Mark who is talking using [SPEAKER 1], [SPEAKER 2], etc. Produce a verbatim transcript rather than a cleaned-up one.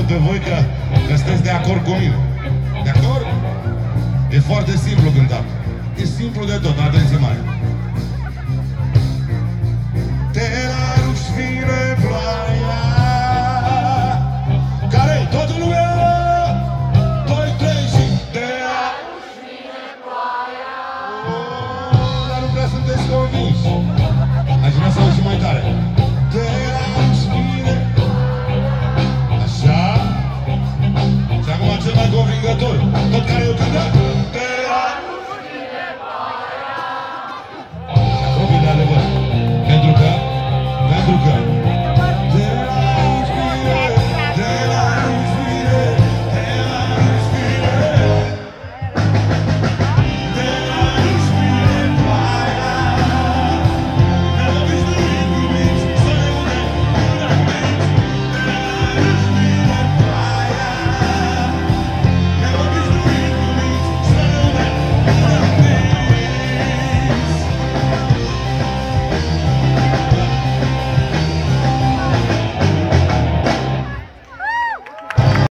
[SPEAKER 1] de voi că, că sunteți de acord cu mine. De acord? E foarte simplu cântat. E simplu de tot, atenție mare. Te arunci, vine ploaia. Care-i? Toată lumea? Doi, trei și... Te arunci, vine ploaia. Oh, dar nu prea sunteți convinși.